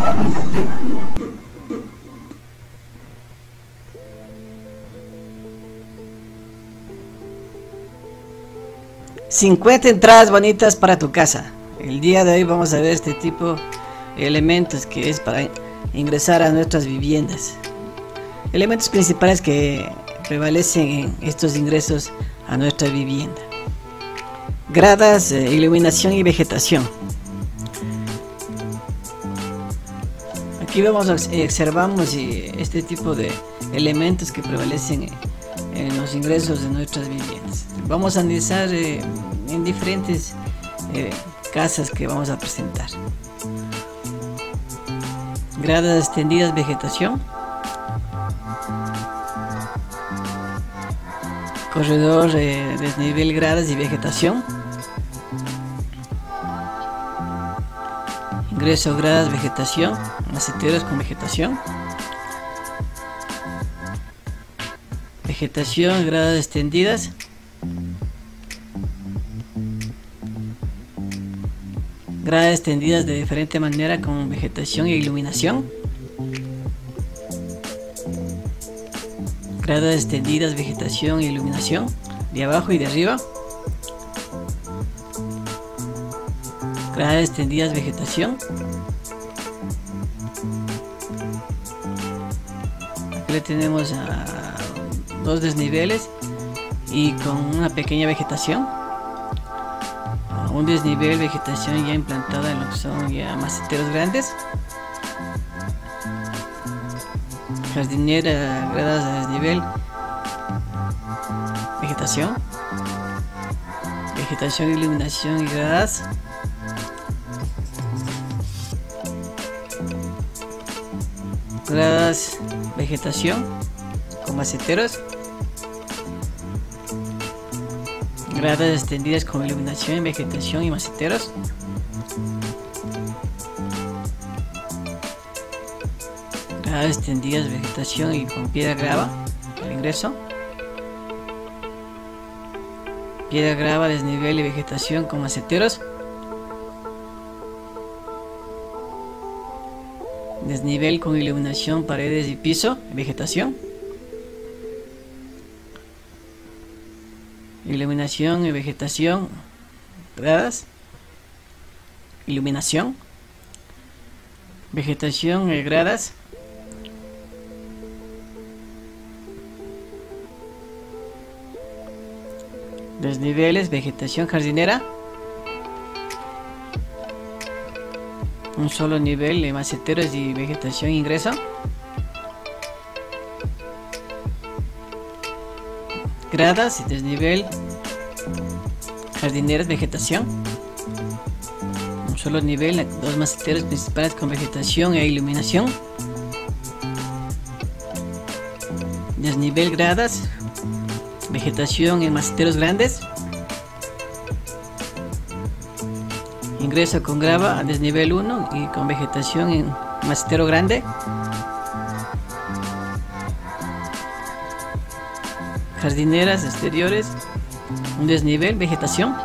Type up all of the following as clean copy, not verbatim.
¡50 entradas bonitas para tu casa! El día de hoy vamos a ver este tipo de elementos que es para ingresar a nuestras viviendas. Elementos principales que prevalecen en estos ingresos a nuestra vivienda: gradas, iluminación y vegetación. Aquí observamos este tipo de elementos que prevalecen en los ingresos de nuestras viviendas. Vamos a analizar en diferentes casas que vamos a presentar. Gradas extendidas, vegetación. Corredor, desnivel, gradas y vegetación. Ingreso, gradas, vegetación. Maceteros con vegetación. Vegetación, gradas extendidas. Gradas extendidas de diferente manera con vegetación e iluminación. Gradas extendidas, vegetación e iluminación de abajo y de arriba. Gradas extendidas, vegetación. Aquí le tenemos a dos desniveles y con una pequeña vegetación. Un desnivel, vegetación ya implantada en lo que son ya maceteros grandes. Jardinera, gradas de desnivel, vegetación. Vegetación, iluminación y gradas. Gradas, vegetación con maceteros. Gradas extendidas con iluminación, vegetación y maceteros. Gradas extendidas, vegetación y con piedra grava al ingreso. Piedra grava, desnivel y vegetación con maceteros. Desnivel con iluminación, paredes y piso, vegetación. Iluminación y vegetación, gradas, iluminación, vegetación y gradas, desniveles, vegetación jardinera, un solo nivel de maceteros y vegetación ingreso. Gradas y desnivel, jardineras, vegetación. Un solo nivel, dos maceteros principales con vegetación e iluminación. Desnivel, gradas, vegetación en maceteros grandes. Ingreso con grava a desnivel 1 y con vegetación en macetero grande. Jardineras exteriores, un desnivel, vegetación.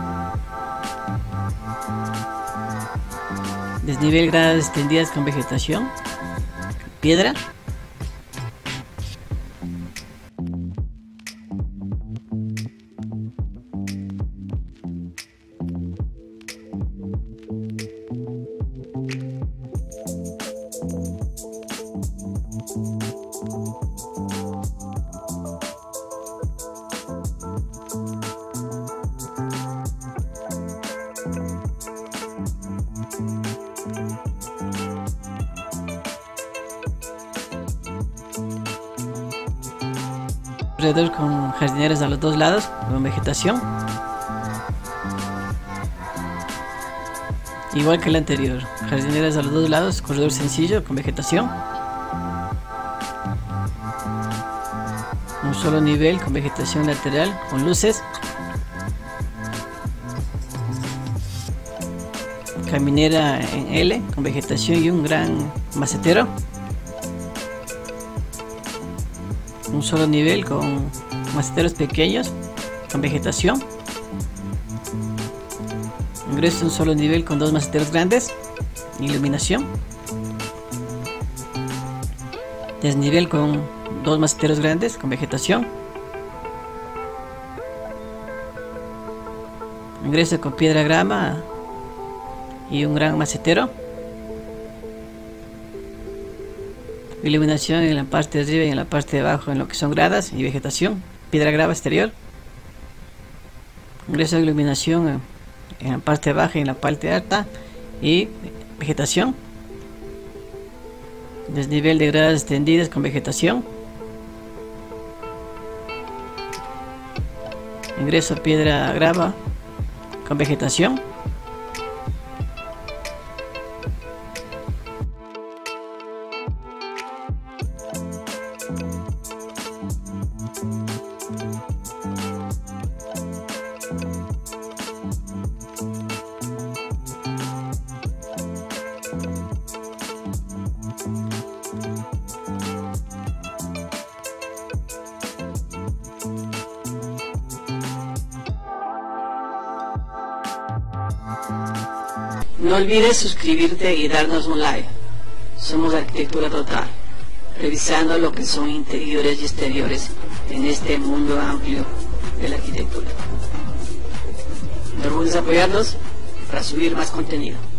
Desnivel, gradas extendidas con vegetación. Piedra. Alrededor con jardineras a los dos lados con vegetación, igual que el anterior. Jardineras a los dos lados, corredor sencillo con vegetación, un solo nivel con vegetación lateral con luces, caminera en L con vegetación y un gran macetero. Un solo nivel con maceteros pequeños con vegetación. Ingreso un solo nivel con dos maceteros grandes. Iluminación. Desnivel con 2 maceteros grandes con vegetación. Ingreso con piedra grama y un gran macetero. Iluminación en la parte de arriba y en la parte de abajo en lo que son gradas y vegetación. Piedra grava exterior. Ingreso de iluminación en la parte baja y en la parte alta y vegetación. Desnivel de gradas extendidas con vegetación. Ingreso piedra grava con vegetación. No olvides suscribirte y darnos un like. Somos Arquitectura Total, revisando lo que son interiores y exteriores en este mundo amplio de la arquitectura. No olvides apoyarnos para subir más contenido.